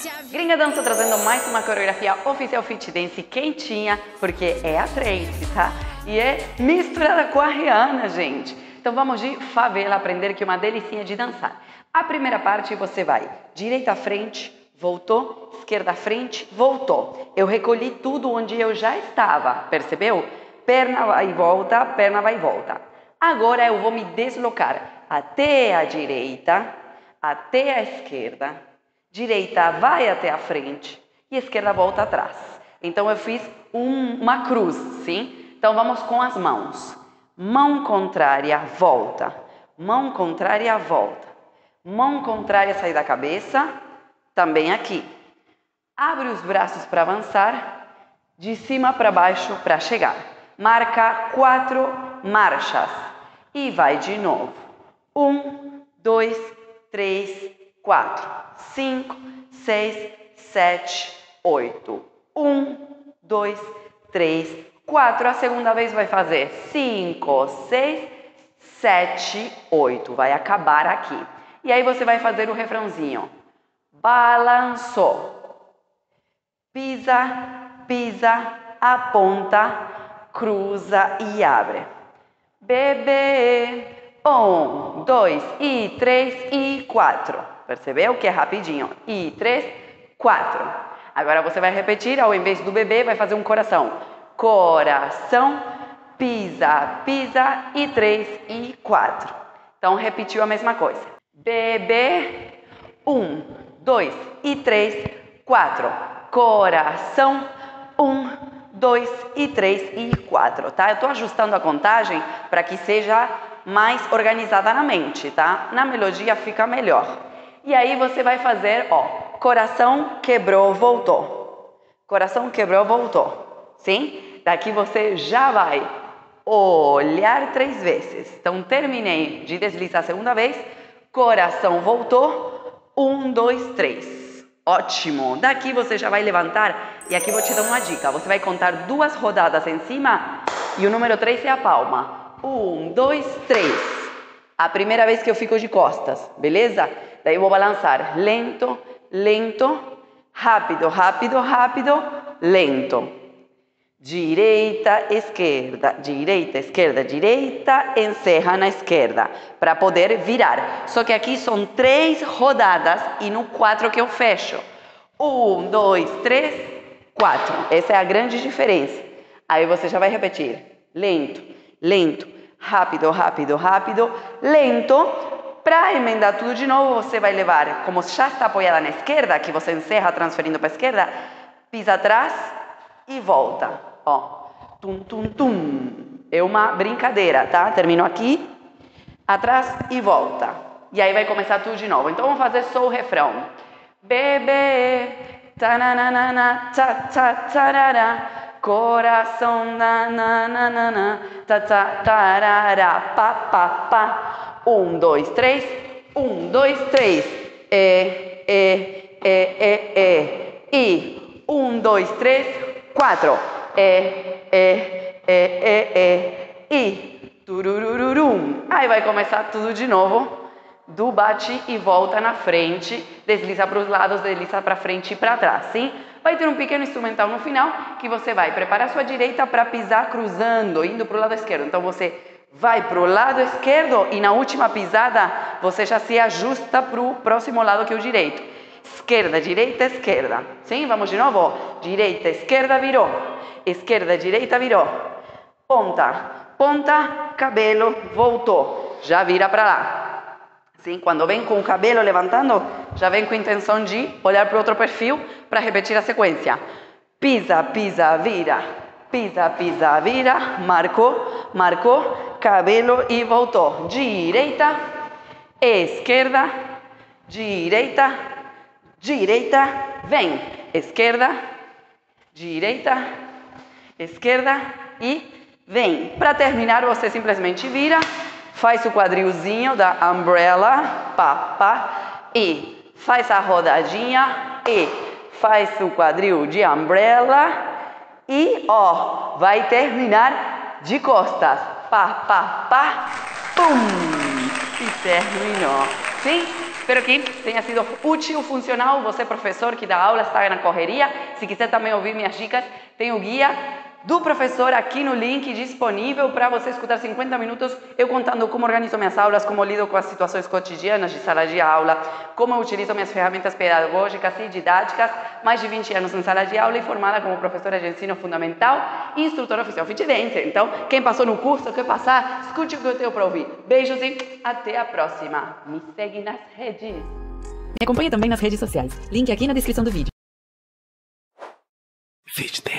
Gringa Dança trazendo mais uma coreografia oficial Fit Dance quentinha, porque é a Tracy, tá? E é misturada com a Rihanna, gente. Então vamos de favela aprender que é uma delicinha de dançar. A primeira parte você vai direita à frente, voltou, esquerda à frente, voltou. Eu recolhi tudo onde eu já estava, percebeu? Perna vai e volta, perna vai e volta. Agora eu vou me deslocar até a direita, até a esquerda. Direita vai até a frente e esquerda volta atrás. Então eu fiz uma cruz, sim? Então vamos com as mãos. Mão contrária, volta. Mão contrária, volta. Mão contrária, sai da cabeça. Também aqui. Abre os braços para avançar. De cima para baixo para chegar. Marca 4 marchas. E vai de novo. 1, 2, 3, 4, 5, 6, 7, 8. 1, 2, 3, 4. A segunda vez vai fazer 5, 6, 7, 8. Vai acabar aqui. E aí você vai fazer o refrãozinho. Balançou. Pisa, pisa, aponta, cruza e abre. Bebê. 1, 2, e 3, e 4. Percebeu que é rapidinho? E 3, 4. Agora você vai repetir, ao invés do bebê, vai fazer um coração. Coração, pisa, pisa, e 3, e 4. Então, repetiu a mesma coisa. Bebê, 1, 2, e 3, 4. Coração, 1, 2, e 3, e 4. Tá? Eu estou ajustando a contagem para que seja mais organizada na mente, tá? Na melodia fica melhor. E aí você vai fazer, ó, coração quebrou, voltou. Coração quebrou, voltou. Sim? Daqui você já vai olhar 3 vezes. Então terminei de deslizar a segunda vez. Coração voltou. 1, 2, 3. Ótimo. Daqui você já vai levantar. E aqui vou te dar uma dica. Você vai contar 2 rodadas em cima e o número 3 é a palma. 1, 2, 3. A primeira vez que eu fico de costas, beleza? Daí eu vou balançar lento, lento, rápido, rápido, rápido, lento. Direita, esquerda, direita, esquerda, direita, encerra na esquerda, para poder virar. Só que aqui são 3 rodadas e no 4 que eu fecho. 1, 2, 3, 4. Essa é a grande diferença. Aí você já vai repetir. Lento, lento, rápido, rápido, rápido, lento. Para emendar tudo de novo, você vai levar, como já está apoiada na esquerda, que você encerra transferindo para a esquerda, pisa atrás e volta. Ó, tum, tum, tum. É uma brincadeira, tá? Termino aqui, atrás e volta. E aí vai começar tudo de novo. Então vamos fazer só o refrão. Bebê, tananana, ta, ta, tarará. Coração, na, na, na, na, na, ta, ta, tarará, pá, pá, pá. 1, 2, 3. 1, 2, 3. E 1, 2, 3, 4. E turururum. Aí vai começar tudo de novo. Do bate e volta na frente, desliza para os lados, desliza para frente e para trás, sim? Vai ter um pequeno instrumental no final que você vai preparar a sua direita para pisar cruzando, indo para o lado esquerdo. Então você vai para o lado esquerdo e na última pisada você já se ajusta para o próximo lado que é o direito. Esquerda, direita, esquerda. Sim? Vamos de novo? Direita, esquerda, virou. Esquerda, direita, virou. Ponta, ponta, cabelo, voltou. Já vira para lá. Sim, quando vem com o cabelo levantando, já vem com a intenção de olhar para o outro perfil para repetir a sequência. Pisa, pisa, vira. Pisa, pisa, vira. Marcou, marcou, cabelo e voltou. Direita, esquerda, direita, direita, vem. Esquerda, direita, esquerda e vem. Para terminar, você simplesmente vira. Faz o quadrilzinho da umbrella, pá, pá, e faz a rodadinha, e faz o quadril de umbrella, e, ó, vai terminar de costas, pá, pá, pá, pum, e terminou. Sim? Espero que tenha sido útil, funcional. Você, professor, que dá aula, está na correria. Se quiser também ouvir minhas dicas, tem o guia do professor aqui no link disponível para você escutar 50 minutos eu contando como organizo minhas aulas, como lido com as situações cotidianas de sala de aula, como eu utilizo minhas ferramentas pedagógicas e didáticas, mais de 20 anos em sala de aula e formada como professora de ensino fundamental e instrutora oficial Fit Dancer. Então, quem passou no curso, quer passar, escute o que eu tenho para ouvir. Beijos e até a próxima. Me segue nas redes. Me acompanhe também nas redes sociais. Link aqui na descrição do vídeo. Fit